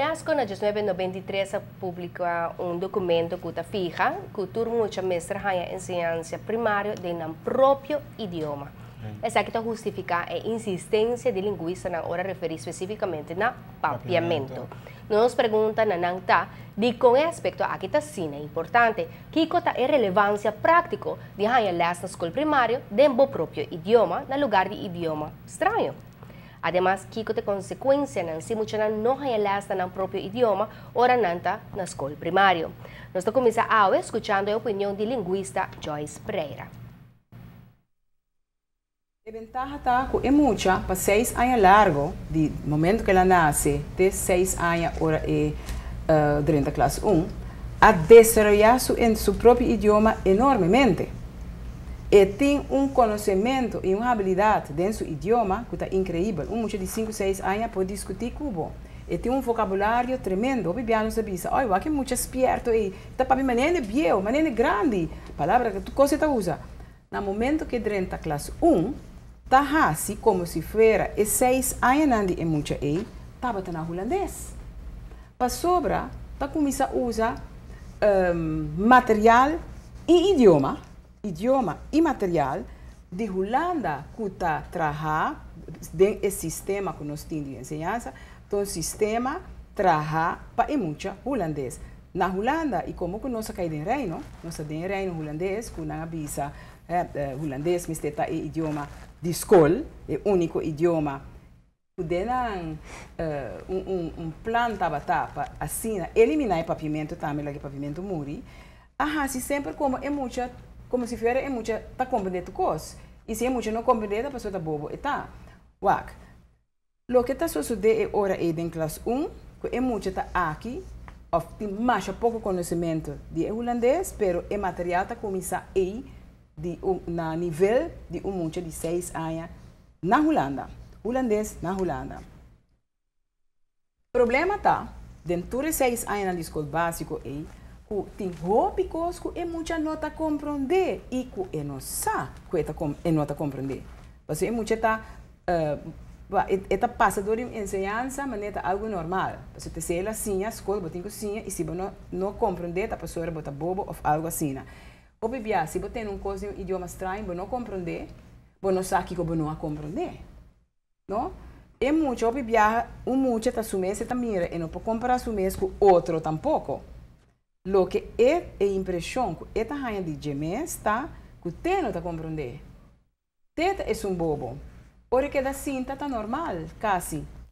Unesco, na 1993, publica um documento que fija que turma muita mestra haya enseñanza primária de nam próprio idioma. Essa aqui justifica a insistência de linguista na hora de referir especificamente na papiamento. Nos pergunta na nangta de com respeito a que é importante que é relevância prática de haya les na escola primária de bo próprio idioma no lugar de idioma estranho. Además, que tem consequência na se muita não haya les na próprio idioma ora nanta na escola primária. Nós começamos a escutando a opinião de linguista Joyce Pereira. A ventaja está que é muita, para 6 anos largo, do momento que ela nasce, de 6 anos hora durante a classe 1, a desenvolver seu próprio idioma enormemente. E tem conhecimento e uma habilidade dentro do idioma que está incrível. Muita de 5, 6 anos pode discutir cubo. E tem vocabulário tremendo. O bibiano sabe, olha, que é muito esperto e está para mim maneira biel, maneira grande. Palavra que tu coisa usa. No momento que durante a classe 1, tá assim como se fosse 6 anos de muita aí, estava na holandês. Para sobra, tá começa a usar material e idioma e material de Holanda que está trabalhando dentro do sistema que nós temos de ensinança, então o sistema trabalha para muita holandês. Na Holanda, e como que nós caímos em reino, nós temos em reino holandês, que não avisa holandês, mas é idioma de escola, é o único idioma que tem plano para assim, eliminar o papiamento também, o papiamento muri. Se sempre como é muita, como se fosse é muita, está compreendendo coisas. E se é muita não compreende, a pessoa está bobo. E tá, wak. O que está sucedendo agora é em classe 1, que é muita está aqui, tem mais pouco conhecimento de holandês, mas o material está começando aí, na nível de muita de 6 anos na Holanda. Holandês na Holanda. O problema está, dentro de 6 anos na escola básica, que tem coisas que é muita nota compreender e que não sabe que nota compreender. Porque é muita está passa por ensinança, mas é algo normal. Você te sei assim, a escola, você tem que assim, e se você não compreender, a pessoa bota bobo ou algo assim. O bebê, se você tem coisa em idioma estranho, você não compreender, você não sabe que você não compreender. Não? É muito, o bebê, muito está sumendo, você mira, e não pode comparar sumendo com outro tampouco. Lo que é a impressão que esta rainha de gemes está, que você não está compreender. Você é bobo. Ora que da cinta está normal, quase.